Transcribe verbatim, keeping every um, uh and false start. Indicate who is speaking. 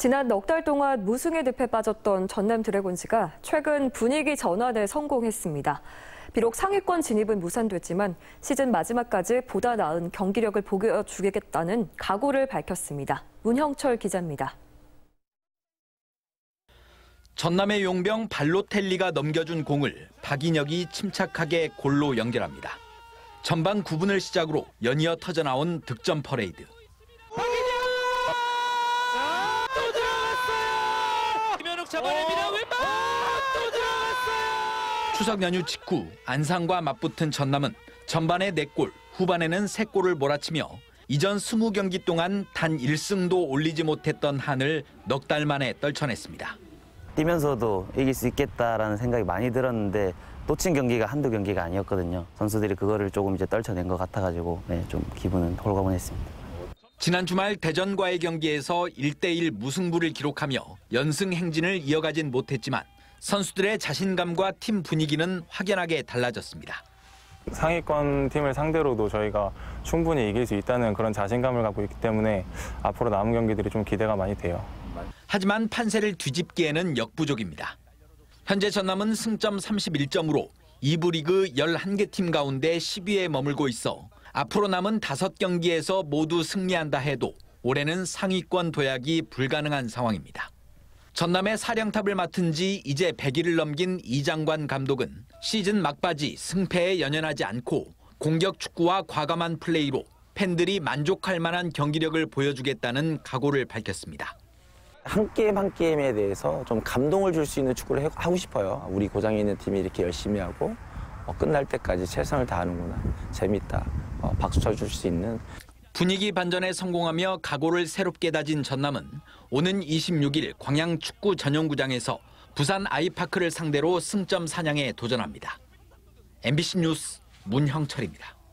Speaker 1: 지난 넉 달 동안 무승의 늪에 빠졌던 전남 드래곤즈가 최근 분위기 전환에 성공했습니다. 비록 상위권 진입은 무산됐지만 시즌 마지막까지 보다 나은 경기력을 보여주겠다는 각오를 밝혔습니다. 문형철 기자입니다.
Speaker 2: 전남의 용병 발로텔리가 넘겨준 공을 박인혁이 침착하게 골로 연결합니다. 전반 구 분을 시작으로 연이어 터져나온 득점 퍼레이드.
Speaker 3: 잡아냅니다. 왼발 또 들어갔어요.
Speaker 2: 추석 연휴 직후 안상과 맞붙은 전남은 전반에 네 골, 후반에는 세 골을 몰아치며 이전 이십 경기 동안 단 일 승도 올리지 못했던 한을 넉 달 만에 떨쳐냈습니다.
Speaker 4: 뛰면서도 이길 수 있겠다라는 생각이 많이 들었는데 놓친 경기가 한두 경기가 아니었거든요. 선수들이 그거를 조금 이제 떨쳐낸 것 같아가지고 네, 좀 기분은 홀가분했습니다.
Speaker 2: 지난 주말 대전과의 경기에서 일 대 일 무승부를 기록하며 연승 행진을 이어가진 못했지만 선수들의 자신감과 팀 분위기는 확연하게 달라졌습니다.
Speaker 5: 상위권 팀을 상대로도 저희가 충분히 이길 수 있다는 그런 자신감을 갖고 있기 때문에 앞으로 남은 경기들이 좀 기대가 많이 돼요.
Speaker 2: 하지만 판세를 뒤집기에는 역부족입니다. 현재 전남은 승점 삼십일 점으로 이 부 리그 열한 개 팀 가운데 십 위에 머물고 있어 앞으로 남은 다섯 경기에서 모두 승리한다 해도 올해는 상위권 도약이 불가능한 상황입니다. 전남의 사령탑을 맡은 지 이제 백 일을 넘긴 이장관 감독은 시즌 막바지 승패에 연연하지 않고 공격 축구와 과감한 플레이로 팬들이 만족할 만한 경기력을 보여주겠다는 각오를 밝혔습니다.
Speaker 6: 한 게임 한 게임에 대해서 좀 감동을 줄 수 있는 축구를 하고 싶어요. 우리 고장에 있는 팀이 이렇게 열심히 하고 어, 끝날 때까지 최선을 다하는구나. 재밌다. 어, 박수 쳐줄 수 있는.
Speaker 2: 분위기 반전에 성공하며 각오를 새롭게 다진 전남은 오는 이십육 일 광양 축구 전용구장에서 부산 아이파크를 상대로 승점 사냥에 도전합니다. 엠비씨 뉴스 문형철입니다.